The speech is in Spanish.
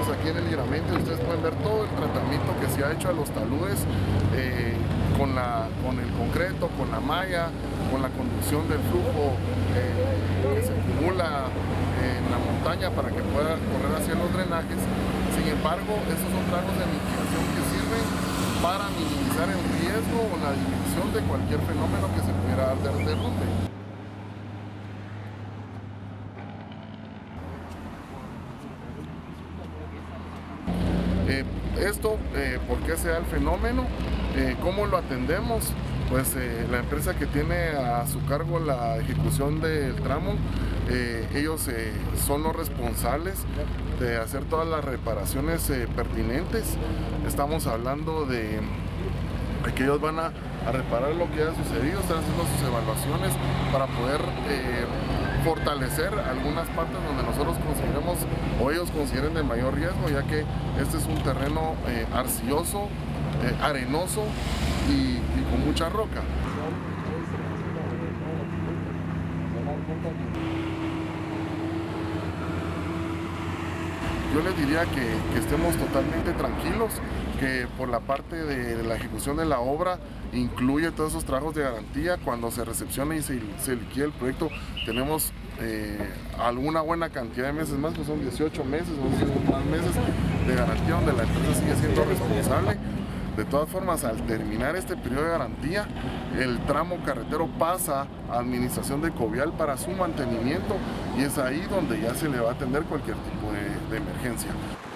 aquí en el libramiento y ustedes pueden ver todo el tratamiento que se ha hecho a los taludes con el concreto, con la malla, con la conducción del flujo que se acumula en la montaña para que pueda correr hacia los drenajes. Sin embargo, estos son trabajos de mitigación que sirven para minimizar el riesgo o la dimensión de cualquier fenómeno que se pudiera dar de derrumbe. ¿Por qué se da el fenómeno? ¿Cómo lo atendemos? Pues la empresa que tiene a su cargo la ejecución del tramo, ellos son los responsables de hacer todas las reparaciones pertinentes. Estamos hablando de que ellos van a reparar lo que haya sucedido, están haciendo sus evaluaciones para poder fortalecer algunas partes donde nosotros consideremos o ellos consideren de mayor riesgo, ya que este es un terreno arcilloso, arenoso y con mucha roca. Yo les diría que estemos totalmente tranquilos, que por la parte de la ejecución de la obra incluye todos esos trabajos de garantía. Cuando se recepcione y se liquide el proyecto, tenemos alguna buena cantidad de meses más, que son 18 meses o 18 más meses de garantía, donde la empresa sigue siendo responsable. De todas formas, al terminar este periodo de garantía, el tramo carretero pasa a administración de Covial para su mantenimiento y es ahí donde ya se le va a atender cualquier tipo de emergencia.